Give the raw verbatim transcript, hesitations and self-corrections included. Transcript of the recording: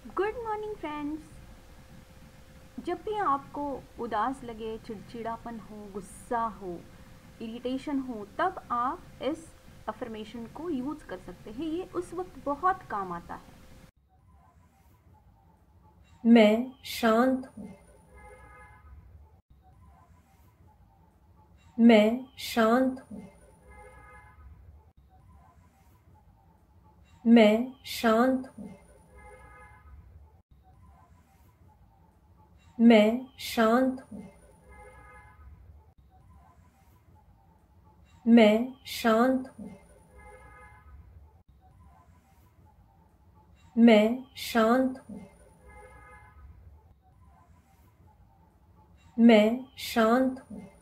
Good morning friends. जब भी आपको उदास लगे, चिड़चिड़ापन हो, गुस्सा हो, इरिटेशन हो, तब आप इस अफर्मेशन को यूज़ कर सकते हैं। ये उस वक्त बहुत काम आता है। मैं शांत हूँ। मैं शांत हूँ। मैं शांत हूँ। मैं शांत हूँ। मैं शांत हूँ। मैं शांत हूँ। मैं शांत हूँ।